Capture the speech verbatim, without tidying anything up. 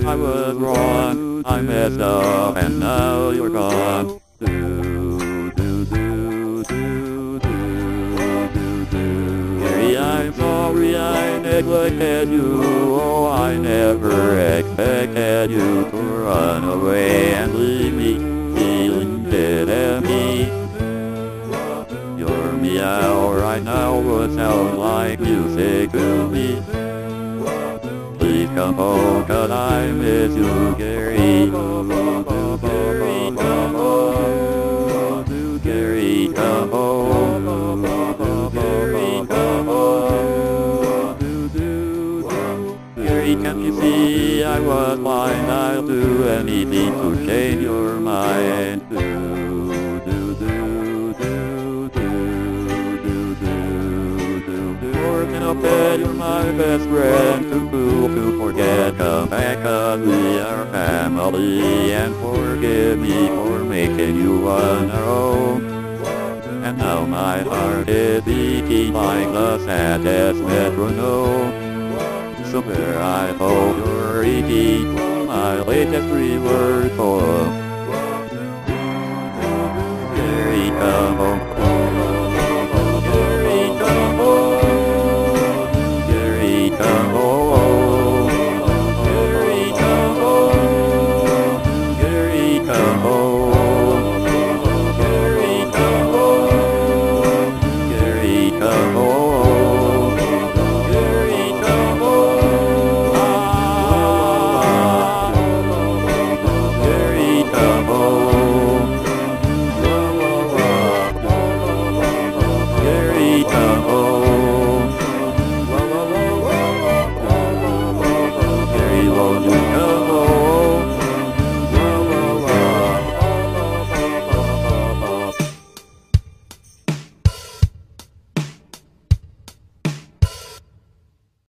I was wrong, I messed up, and now you're gone. Do, do, do, do, do, do, do. Gary, I'm sorry I neglected you. Oh, I never expected you to run away and leave me feeling dead and me. Your meow right now would sound like music to me. Please come home, 'cause I miss you, Gary. Gary, come home. Gary, come home. Gary, come home. Gary, can't you see I was blind? I'll do anything to change your mind. Do, do, do, do, do, do, do, do, do. Working up bed, you're my best friend. Too cool to forget. Come back, 'cause we are family, and forgive me for making you on our own. And now my heart is beating like the saddest metronome. Somewhere I hope you're reading my latest three-word poem. Gary, come home. Gary, come home. Gary, come home. Gary, come home. Gary, come home. Gary, come home. Gary, come home. Gary, come home. Ah, Gary, come home. Gary, come home. Gary, won't you